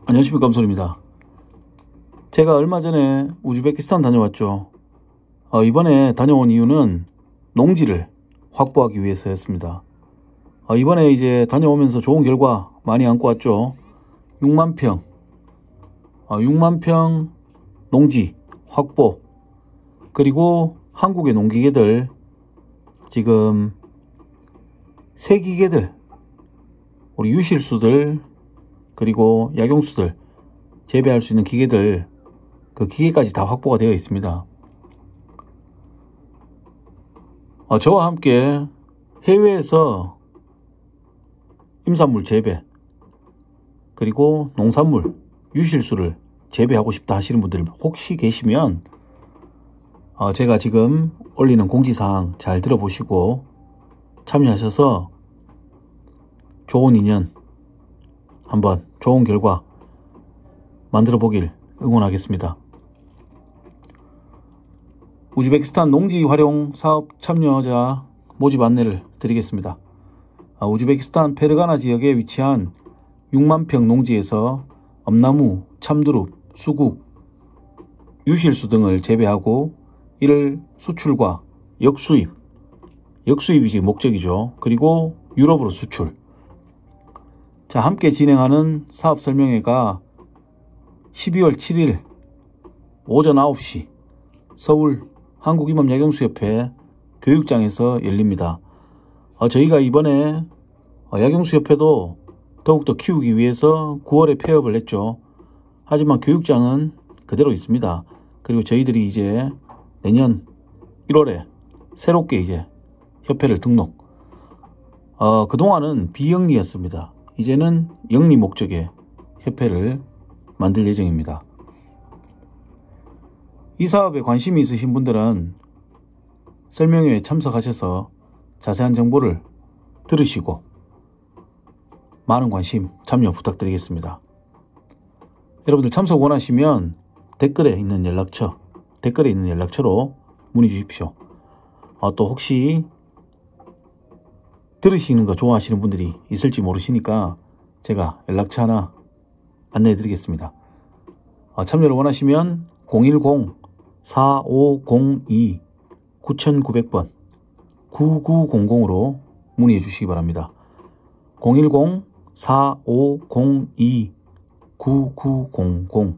안녕하십니까, 감솔입니다. 제가 얼마 전에 우즈베키스탄 다녀왔죠. 이번에 다녀온 이유는 농지를 확보하기 위해서였습니다. 이번에 이제 다녀오면서 좋은 결과 많이 안고 왔죠. 6만 평, 6만 평 농지 확보, 그리고 한국의 농기계들 지금 새 기계들, 우리 유실수들 그리고 약용수들 재배할 수 있는 기계들, 그 기계까지 다 확보가 되어 있습니다. 저와 함께 해외에서 임산물 재배 그리고 농산물 유실수를 재배하고 싶다 하시는 분들 혹시 계시면 제가 지금 올리는 공지사항 잘 들어보시고 참여하셔서 좋은 인연, 한번 좋은 결과 만들어 보길 응원하겠습니다. 우즈베키스탄 농지 활용 사업 참여자 모집 안내를 드리겠습니다. 우즈베키스탄 페르가나 지역에 위치한 6만 평 농지에서 엄나무, 참두릅, 수국, 유실수 등을 재배하고 이를 수출과 역수입이 지금 목적이죠. 그리고 유럽으로 수출. 함께 진행하는 사업 설명회가 12월 7일 오전 9시 서울 한국임업약용수협회 교육장에서 열립니다. 저희가 이번에 약용수협회도 더욱더 키우기 위해서 9월에 폐업을 했죠. 하지만 교육장은 그대로 있습니다. 그리고 저희들이 이제 내년 1월에 새롭게 이제 협회를 등록. 그동안은 비영리였습니다. 이제는 영리 목적의 협회를 만들 예정입니다. 이 사업에 관심이 있으신 분들은 설명회에 참석하셔서 자세한 정보를 들으시고 많은 관심, 참여 부탁드리겠습니다. 여러분들 참석 원하시면 댓글에 있는 연락처로 문의 주십시오. 또 혹시 들으시는 거 좋아하시는 분들이 있을지 모르시니까 제가 연락처 하나 안내해 드리겠습니다. 참여를 원하시면 010-4502-9900번 9900으로 문의해 주시기 바랍니다. 010-4502-9900.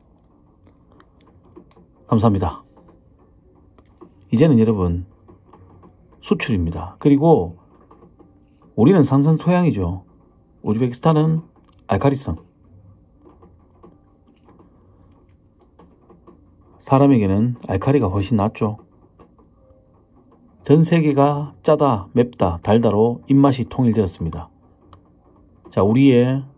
감사합니다. 이제는 여러분 수출입니다. 그리고 우리는 산산토양이죠. 우즈베키스탄은 알카리성. 사람에게는 알카리가 훨씬 낫죠. 전 세계가 짜다, 맵다, 달다로 입맛이 통일되었습니다. 우리의